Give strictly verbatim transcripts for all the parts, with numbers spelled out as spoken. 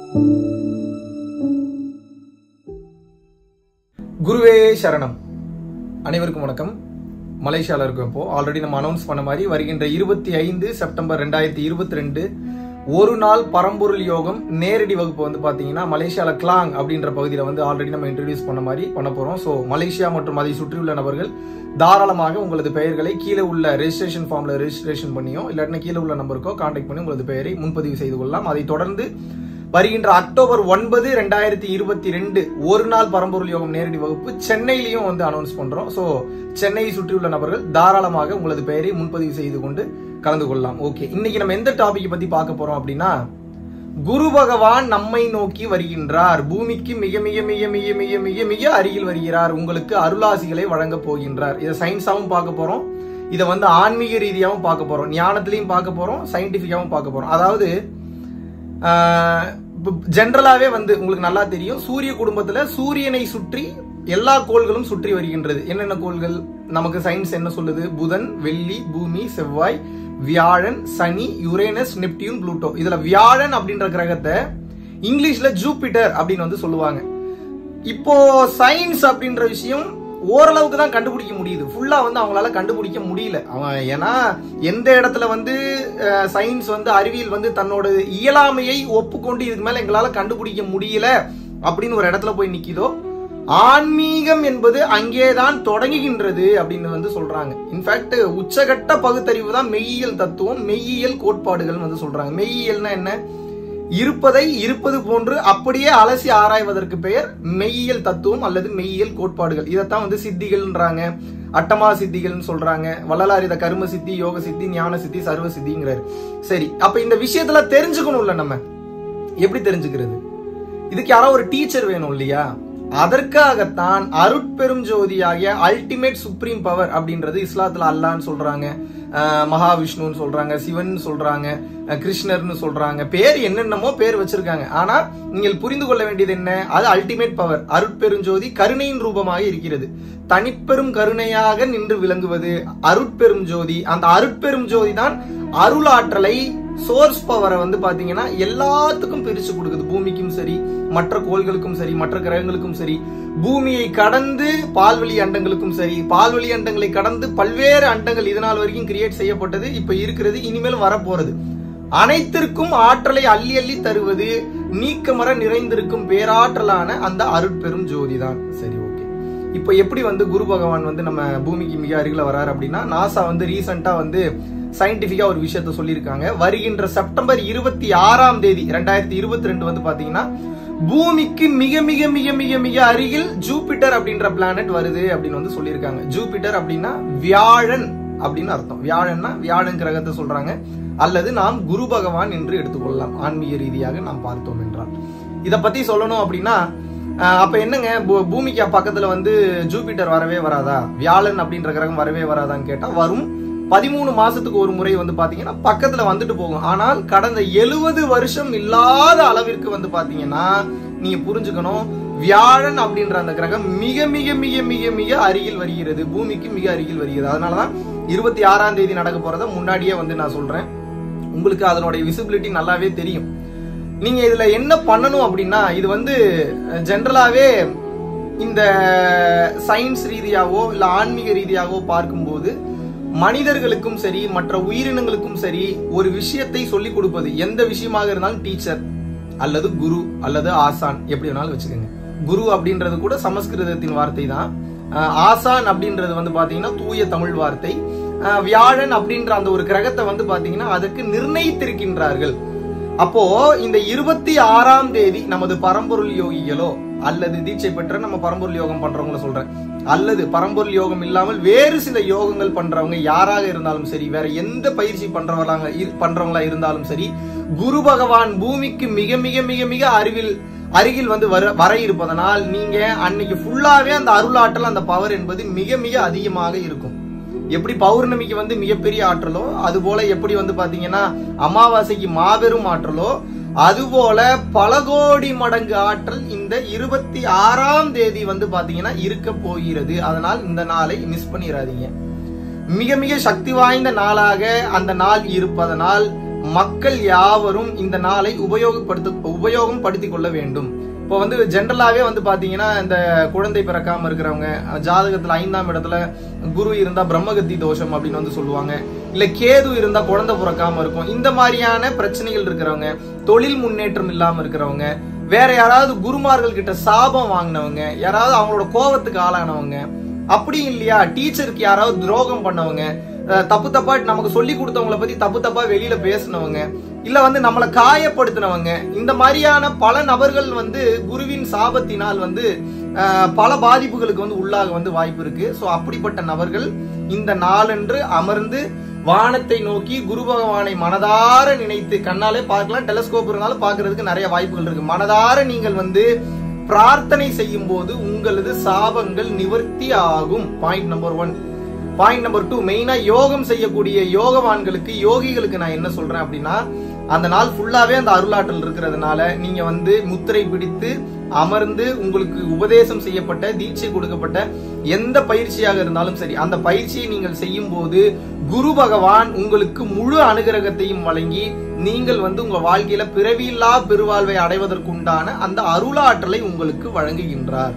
குருவே சரணம். அனைவருக்கும் வணக்கம். மலேசியால இருக்கும். இப்போ ஆல்ரெடி நம்ம அனௌன்ஸ் பண்ண மாதிரி வருகின்ற இருபத்தி ஐந்து செப்டம்பர் ரெண்டாயிரத்தி இருபத்தி ரெண்டு ஒரு நாள் பரம்பொருள் யோகம் நேரடி வகுப்பு வந்து பாத்தீங்கன்னா மலேசியால கிளாங் அப்படின்ற பகுதியில வந்து ஆல்ரெடி நம்ம இன்ட்ரோடியூஸ் பண்ண மாதிரி பண்ண போறோம். சோ மலேசியா மற்றும் அதை சுற்றியுள்ள நபர்கள் தாராளமாக உங்களது பெயர்களை கீழே உள்ள ரெஜிஸ்ட்ரேஷன் ஃபார்ம்ல ரெஜிஸ்ட்ரேஷன் பண்ணியோ இல்லாட்டினா கீழே உள்ள நம்பருக்கோ கான்டாக்ட் பண்ணி உங்களது பெயரை முன்பதிவு செய்து கொள்ளலாம். அதை தொடர்ந்து வருகின்ற அக்டோபர் ஒன்பது ரெண்டாயிரத்தி இருபத்தி ரெண்டு ஒரு நாள் பரம்பொருள் யோகம் நேரடி வகுப்பு சென்னையிலையும் வந்து அனௌன்ஸ் பண்றோம். சோ சென்னையை சுற்றியுள்ள நபர்கள் தாராளமாக உங்களது பெயரை முன்பதிவு செய்து கொண்டு கலந்து கொள்ளலாம். ஓகே, இன்னைக்கு நம்ம எந்த டாபிக் பத்தி பார்க்க போறோம் அப்படின்னா, குரு பகவான் நம்மை நோக்கி வருகின்றார், பூமிக்கு மிக மிக மிக மிக மிக மிக மிக அருகில் வருகிறார், உங்களுக்கு அருளாசிகளை வழங்க போகின்றார். இதை சயின்ஸாவும் பார்க்க போறோம், இதை வந்து ஆன்மீக ரீதியாகவும் பார்க்க போறோம், ஞானத்திலையும் பார்க்க போறோம், சயின்டிபிக்காவும் பார்க்க போறோம். அதாவது ஜெனரலாவே வந்து உங்களுக்கு நல்லா தெரியும், சூரிய குடும்பத்துல சூரியனை சுற்றி எல்லா கோள்களும் சுற்றி வருகின்றது. என்னென்ன கோள்கள் நமக்கு சயின்ஸ் என்ன சொல்லுது? புதன், வெள்ளி, பூமி, செவ்வாய், வியாழன், சனி, யுரேனஸ், நெப்டியூன், புளூட்டோ. இதுல வியாழன் அப்படின்ற கிரகத்தை இங்கிலீஷ்ல ஜூபிட்டர் அப்படின்னு வந்து சொல்லுவாங்க. இப்போ சயின்ஸ் அப்படின்ற விஷயம் ஓரளவுக்கு தான் கண்டுபிடிக்க முடியுது, ஃபுல்லா வந்து அவங்களால கண்டுபிடிக்க முடியல. அவன் ஏன்னா எந்த இடத்துல வந்து சயின்ஸ் வந்து அறிவியல் வந்து தன்னோட இயலாமையை ஒப்புக்கொண்டு இதுக்கு மேல எங்களால கண்டுபிடிக்க முடியல அப்படின்னு ஒரு இடத்துல போய் நிக்கிதோ, ஆன்மீகம் என்பது அங்கேதான் தொடங்குகின்றது அப்படின்னு வந்து சொல்றாங்க. இன்ஃபேக்ட் உச்சகட்ட பகுத்தறிவு தான் மெய்யியல் தத்துவம், மெய்யியல் கோட்பாடுகள் வந்து சொல்றாங்க. மெய்யியல்னா என்ன? இருப்பதை இருப்பது போன்று அப்படியே அலசி ஆராய்வதற்கு பெயர் மெய்யியல் தத்துவம் அல்லது மெய்யியல் கோட்பாடுகள். இதைத்தான் வந்து சித்திகள்ன்றாங்க, அட்டமா சித்திகள்னு சொல்றாங்க. வள்ளலார் இத கர்ம சித்தி, யோக சித்தி, ஞான சித்தி, சர்வ சித்திங்கிறாரு. சரி, அப்ப இந்த விஷயத்துல தெரிஞ்சுக்கணும்ல, நம்ம எப்படி தெரிஞ்சுக்கிறது? இதுக்கு யாரோ ஒரு டீச்சர் வேணும் இல்லையா? அதற்காகத்தான் அருட்பெரும் ஜோதியாகிய அல்டிமேட் சுப்ரீம் பவர் அப்படின்றது இஸ்லாத்துல அல்லான்னு சொல்றாங்க, மகாவிஷ்ணுன்னு சொல்றாங்க, சிவன் சொல்றாங்க, கிருஷ்ணர்னு சொல்றாங்க, பேர் என்னென்னமோ பேர் வச்சிருக்காங்க. ஆனா நீங்கள் புரிந்து கொள்ள வேண்டியது என்ன? அது அல்டிமேட் பவர், அருட்பெருஞ்சோதி கருணையின் ரூபமாக இருக்கிறது, தனிப்பெரும் கருணையாக நின்று விளங்குவது அருட்பெரும் ஜோதி. அந்த அருட்பெரும் ஜோதி தான் அருளாற்றலை, சோர்ஸ் பவரை வந்து பாத்தீங்கன்னா எல்லாத்துக்கும் பிரிச்சு கொடுக்குது. பூமிக்கும் சரி, மற்ற கோள்களுக்கும் சரி, மற்ற கிரகங்களுக்கும் சரி, பூமியை கடந்து பால்வெளி அண்டங்களுக்கும் சரி, பால்வெளி அண்டங்களை கடந்து பல்வேறு அண்டங்கள் இதனால் வரைக்கும் கிரியேட் செய்யப்பட்டது, இப்ப இருக்கிறது, இனிமேல் வரப்போறது, அனைத்திற்கும் ஆற்றலை அள்ளி அள்ளி தருவது நீக்கமர நிறைந்திருக்கும் பேராற்றலான அந்த அருட்பெரும் ஜோதிதான். சரி, ஓகே. இப்ப எப்படி வந்து குரு பகவான் வந்து நம்ம பூமிக்கு மிக அருகில வராரு அப்படின்னா, நாசா வந்து ரீசெண்டா வந்து சயின்டிபிக்கா ஒரு விஷயத்த சொல்லியிருக்காங்க. வருகின்ற செப்டம்பர் இருபத்தி ஆறாம் தேதி ரெண்டாயிரத்தி இருபத்தி ரெண்டு வந்து பாத்தீங்கன்னா பூமிக்கு மிக மிக மிக மிக மிக அருகில் ஜூபிட்டர் அப்படின்ற பிளானட் வருது அப்படின்னு வந்து சொல்லியிருக்காங்க. ஜூபிட்டர் அப்படின்னா வியாழன் அப்படின்னு அர்த்தம். வியாழன்னா வியாழன் கிரகத்தை சொல்றாங்க, அல்லது நாம் குரு பகவான் என்று எடுத்துக்கொள்ளலாம் ஆன்மீக ரீதியாக நாம் பார்த்தோம் என்றால். இத பத்தி சொல்லணும் அப்படின்னா, அப்ப என்னங்க பூமிக்கு பக்கத்துல வந்து ஜூபிட்டர் வரவே வராதா, வியாழன் அப்படின்ற கிரகம் வரவே வராதான்னு கேட்டா வரும். பதிமூணு மாசத்துக்கு ஒரு முறை வந்து பாத்தீங்கன்னா பக்கத்துல வந்துட்டு போகும். ஆனால் கடந்த எழுபது வருஷம் இல்லாத அளவிற்கு வந்து பாத்தீங்கன்னா நீங்க புரிஞ்சுக்கணும், வியாழன் அப்படின்ற அந்த கிரகம் மிக மிக மிக மிக மிக அருகில் வருகிறது, பூமிக்கு மிக அருகில் வருகிறது. அதனாலதான் இருபத்தி ஆறாம் தேதி நடக்க போறத முன்னாடியே வந்து நான் சொல்றேன். உங்களுக்கு அதனுடைய விசிபிலிட்டி நல்லாவே தெரியும். நீங்க இதுல என்ன பண்ணணும் அப்படின்னா, இது வந்து ஜெனரலாவே இந்த சயின்ஸ் ரீதியாவோ இல்ல ஆன்மீக ரீதியாவோ பார்க்கும்போது மனிதர்களுக்கும் சரி, மற்ற உயிரினங்களுக்கும் சரி, ஒரு விஷயத்தை சொல்லிக் கொடுப்பது எந்த விஷயமாக இருந்தாலும் டீச்சர் அல்லது குரு அல்லது ஆசான் எப்படி வேணாலும் வச்சுக்கோங்க. குரு அப்படின்றது கூட சமஸ்கிருதத்தின் வார்த்தை தான். ஆசான் அப்படின்றது வந்து பாத்தீங்கன்னா தூய தமிழ் வார்த்தை. வியாழன் அப்படின்ற அந்த ஒரு கிரகத்தை வந்து பாத்தீங்கன்னா அதற்கு நிர்ணயித்திருக்கின்றார்கள். அப்போ இந்த இருபத்தி ஆறாம் தேதி நமது பரம்பொருள் யோகிகளோ அல்லது தீட்சை பெற்ற நம்ம பரம்பொருள் யோகம் பண்றவங்கள சொல்றேன், அல்லது பரம்பொருள் யோகம் இல்லாமல் வேறு சில யோகங்கள் பண்றவங்க யாராக இருந்தாலும் சரி, வேற எந்த பயிற்சி பண்றவங்க பண்றவங்களா இருந்தாலும் சரி, குரு பகவான் பூமிக்கு மிக மிக மிக மிக அறிவில் அருகில் வந்து வர வர இருப்பதனால் நீங்க அன்னைக்கு ஃபுல்லாவே அந்த அருளாற்றல், அந்த பவர் என்பது மிக மிக அதிகமாக இருக்கும். எப்படி பௌர்ணமிக்கு வந்து மிகப்பெரிய ஆற்றலோ, அது போல எப்படி வந்து பாத்தீங்கன்னா அமாவாசைக்கு மாபெரும் ஆற்றலோ, அதுபோல பல கோடி மடங்கு ஆற்றல் இந்த இருபத்தி ஆறாம் தேதி வந்து பாத்தீங்கன்னா இருக்க போகிறது. அதனால் இந்த நாளை மிஸ் பண்ணிடாதீங்க. மிக மிக சக்தி வாய்ந்த நாளாக அந்த நாள் இருப்பதனால் மக்கள் யாவரும் இந்த நாளை உபயோகப்படுத்த உபயோகம் படுத்திக் கொள்ள வேண்டும். இப்போ வந்து ஜென்ரலாவே வந்து பாத்தீங்கன்னா இந்த குழந்தை பிறக்காம இருக்கிறவங்க, ஜாதகத்துல ஐந்தாம் இடத்துல குரு இருந்தா பிரம்மகத்தி தோஷம் அப்படின்னு வந்து சொல்லுவாங்க, இல்ல கேது இருந்தா குழந்தை பிறக்காம இருக்கும். இந்த மாதிரியான பிரச்சனைகள் இருக்கிறவங்க, தொழில் முன்னேற்றம் இல்லாம இருக்கிறவங்க, வேற யாராவது குருமார்கள் கிட்ட சாபம் வாங்கினவங்க, யாராவது அவங்களோட கோபத்துக்கு ஆளானவங்க, அப்படி இல்லையா டீச்சருக்கு யாராவது துரோகம் பண்ணவங்க, தப்பு தப்பா நமக்கு சொல்லி கொடுத்தவங்களை பத்தி தப்பு தப்பா வெளியில பேசினவங்க, இல்ல வந்து நம்மளை காயப்படுத்தினவங்க, இந்த மாதிரியான பல நபர்கள் வந்து குருவின் சாபத்தினால் வந்து பல பாதிப்புகளுக்கு வந்து உள்ளாக வந்து வாய்ப்பு இருக்கு. சோ அப்படிப்பட்ட நபர்கள் இந்த நாளன்று அமர்ந்து வானத்தை நோக்கி குரு பகவானை மனதார நினைத்து, கண்ணாலே பார்க்கலாம், டெலஸ்கோப் இருந்தாலும் பார்க்கிறதுக்கு நிறைய வாய்ப்புகள் இருக்கு, மனதார நீங்கள் வந்து பிரார்த்தனை செய்யும் போது உங்களது சாபங்கள் நிவர்த்தி ஆகும். Point number one. Point number two, மெயினா யோகம் செய்யக்கூடிய யோகவான்களுக்கு, யோகிகளுக்கு நான் என்ன சொல்றேன் அப்படின்னா, அந்த நாள் ஃபுல்லாவே அந்த அருளாற்றல் இருக்கிறதுனால நீங்க வந்து முத்திரை பிடித்து அமர்ந்து உங்களுக்கு உபதேசம் செய்யப்பட்ட, தீட்சை கொடுக்கப்பட்ட எந்த பயிற்சியாக இருந்தாலும் சரி, அந்த பயிற்சியை நீங்கள் செய்யும் போது குரு பகவான் உங்களுக்கு முழு அனுகிரகத்தையும் வழங்கி நீங்கள் வந்து உங்க வாழ்க்கையில பிறவியில்லா பெருவாழ்வை அடைவதற்குண்டான அந்த அருளாற்றலை உங்களுக்கு வழங்குகின்றார்.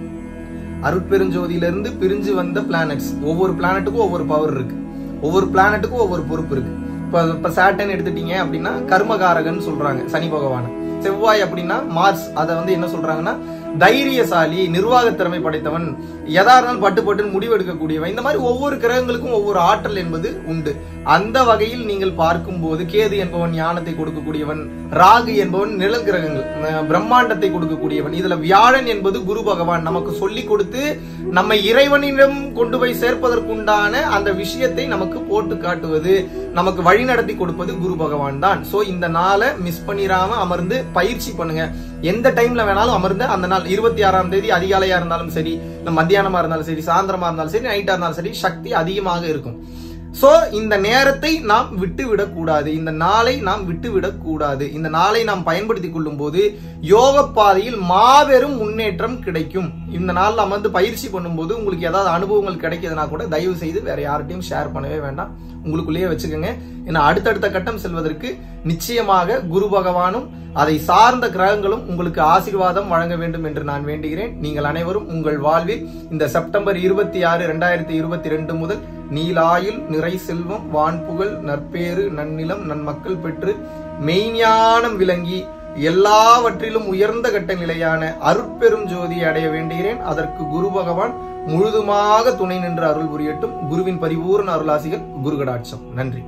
அருட்பெருஞ்சோதியிலிருந்து பிரிஞ்சு வந்த பிளானட்ஸ், ஒவ்வொரு பிளானட்டுக்கும் ஒவ்வொரு பவர் இருக்கு, ஒவ்வொரு பிளானட்டுக்கும் ஒவ்வொரு பொறுப்பு இருக்கு. இப்ப இப்ப சாட்டர்ன் எடுத்துட்டீங்க அப்படின்னா கர்மகாரகன் சொல்றாங்க சனி பகவான். செவ்வாய் அப்படின்னா மார்ஸ், அதை வந்து என்ன சொல்றாங்கன்னா தைரியசாலி, நிர்வாக திறமை படைத்தவன், எதா இருந்தாலும் பட்டு பட்டுன்னு முடிவெடுக்கக்கூடியவன். இந்த மாதிரி ஒவ்வொரு கிரகங்களுக்கும் ஒவ்வொரு ஆற்றல் என்பது உண்டு. அந்த வகையில் நீங்கள் பார்க்கும் போது கேது என்பவன் ஞானத்தை கொடுக்கக்கூடியவன், ராகு என்பவன் நிழல் கிரகங்கள் பிரம்மாண்டத்தை கொடுக்கக்கூடியவன், இதுல வியாழன் என்பது குரு பகவான் நமக்கு சொல்லி கொடுத்து நம்மை இறைவனிடம் கொண்டு போய் சேர்ப்பதற்குண்டான அந்த விஷயத்தை நமக்கு போட்டு காட்டுவது, நமக்கு வழி நடத்தி கொடுப்பது குரு பகவான் தான். சோ இந்த நாளை மிஸ் பண்ணிராம அமர்ந்து பயிற்சி பண்ணுங்க. எந்த டைம்ல வேணாலும் அமர்ந்து அந்த நாள் இருபத்தி ஆறாம் தேதி அதிகாலையா இருந்தாலும் சரி, மத்தியானமா இருந்தாலும் சரி, சாயந்தரமா இருந்தாலும் சரி, நைட்டா இருந்தாலும் சரி, சக்தி அதிகமாக இருக்கும். சோ இந்த நேரத்தை நாம் விட்டு விடக்கூடாது, இந்த நாளை நாம் விட்டு விடக்கூடாது. இந்த நாளை நாம் பயன்படுத்திக் கொள்ளும் போது யோக பாதையில் மாபெரும் முன்னேற்றம் கிடைக்கும். இந்த நாள் அமர்ந்து பயிற்சி பண்ணும்போது உங்களுக்கு ஏதாவது அனுபவங்கள் கிடைக்குதுன்னா கூட தயவு செய்து வேற யார்கிட்டையும் ஷேர் பண்ணவே வேண்டாம், உங்களுக்குள்ளேயே வச்சுக்கோங்க. ஏன்னா அடுத்தடுத்த கட்டம் செல்வதற்கு நிச்சயமாக குரு பகவானும் அதை சார்ந்த கிரகங்களும் உங்களுக்கு ஆசீர்வாதம் வழங்க வேண்டும் என்று நான் வேண்டுகிறேன். நீங்கள் அனைவரும் உங்கள் வாழ்வில் இந்த செப்டம்பர் இருபத்தி ஆறு இரண்டாயிரத்தி இருபத்தி ரெண்டு முதல் நீலாயுள், நிறை செல்வம், வான்புகழ், நற்பேறு, நன்னிலம், நன்மக்கள் பெற்று மெய்ஞானம் விளங்கி எல்லாவற்றிலும் உயர்ந்த கட்ட நிலையான அருட்பெரும் ஜோதியை அடைய வேண்டுகிறேன். அதற்கு குரு பகவான் முழுதுமாக துணை நின்று அருள் புரியட்டும். குருவின் பரிபூர்ண அருளாசிகள். குரு கடாட்சம். நன்றி.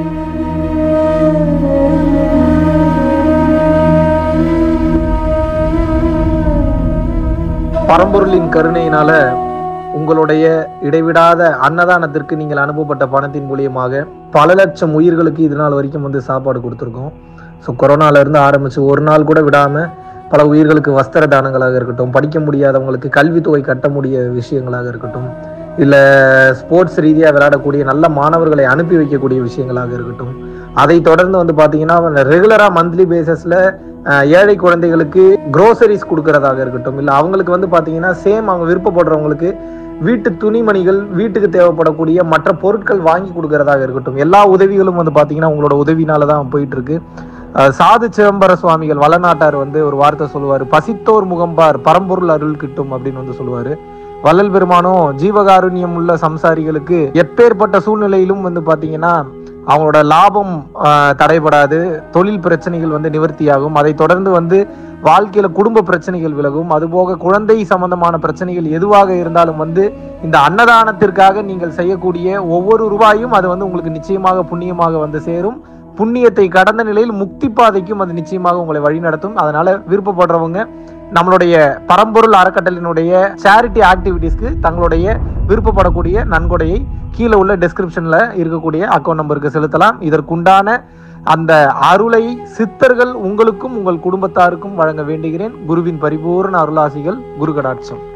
பரம்பொருளின் கருணையினால உங்களுடைய இடைவிடாத அன்னதானத்திற்கு நீங்கள் அனுப்பப்பட்ட பணத்தின் மூலியமாக பல லட்சம் உயிர்களுக்கு இது நாள் வரைக்கும் வந்து சாப்பாடு கொடுத்துருக்கோம். ஸோ கொரோனால இருந்து ஆரம்பிச்சு ஒரு நாள் கூட விடாம பல உயிர்களுக்கு வஸ்திர தானங்களாக இருக்கட்டும், படிக்க முடியாதவங்களுக்கு கல்வித்தொகை கட்ட முடிய விஷயங்களாக இருக்கட்டும், இல்லை ஸ்போர்ட்ஸ் ரீதியாக விளையாடக்கூடிய நல்ல மாணவர்களை அனுப்பி வைக்கக்கூடிய விஷயங்களாக இருக்கட்டும், அதை தொடர்ந்து வந்து பார்த்தீங்கன்னா ரெகுலராக மந்த்லி பேசிஸில் ஏழை குழந்தைகளுக்கு க்ரோசரிஸ் கொடுக்கறதாக இருக்கட்டும், இல்லை அவங்களுக்கு வந்து பார்த்தீங்கன்னா சேம் அவங்க விருப்பப்படுறவங்களுக்கு வீட்டு துணிமணிகள், வீட்டுக்கு தேவைப்படக்கூடிய மற்ற பொருட்கள் வாங்கி கொடுக்கறதாக இருக்கட்டும், எல்லா உதவிகளும் வந்து பார்த்தீங்கன்னா உங்களோட உதவினால தான் போயிட்டு இருக்கு. சாது சிதம்பர சுவாமிகள் வளநாட்டார் வந்து ஒரு வார்த்தை சொல்லுவார், பசித்தோர் முகம்பார் பரம்பொருள் அருள் கிட்டும் அப்படின்னு வந்து சொல்லுவாரு. வள்ளல் பெருமானும் ஜீவகாருண்யம் உள்ள சம்சாரிகளுக்கு எப்பேற்பட்ட சூழ்நிலையிலும் வந்து பாத்தீங்கன்னா அவங்களோட லாபம் தடைபடாது, தொழில் பிரச்சனைகள் வந்து நிவர்த்தியாகும், அதை தொடர்ந்து வந்து வாழ்க்கையில குடும்ப பிரச்சனைகள் விலகும், அதுபோக குழந்தை சம்பந்தமான பிரச்சனைகள் எதுவாக இருந்தாலும் வந்து இந்த அன்னதானத்திற்காக நீங்கள் செய்யக்கூடிய ஒவ்வொரு ரூபாயும் அது வந்து உங்களுக்கு நிச்சயமாக புண்ணியமாக வந்து சேரும். புண்ணியத்தை கடந்த நிலையில் முக்தி பாதைக்கும் அது நிச்சயமாக உங்களை வழிநடத்தும். அதனால விருப்பப்படுறவங்க நம்மளுடைய பரம்பொருள் அறக்கட்டளினுடைய சேரிட்டி ஆக்டிவிட்டீஸ்க்கு தங்களுடைய விருப்பப்படக்கூடிய நன்கொடையை கீழே உள்ள டிஸ்கிரிப்ஷன்ல இருக்கக்கூடிய அக்கௌண்ட் நம்பருக்கு செலுத்தலாம். இதற்குண்டான அந்த அருளை சித்தர்கள் உங்களுக்கும் உங்கள் குடும்பத்தாருக்கும் வழங்க வேண்டுகிறேன். குருவின் பரிபூர்ண அருளாசிகள். குரு கடாட்சம்.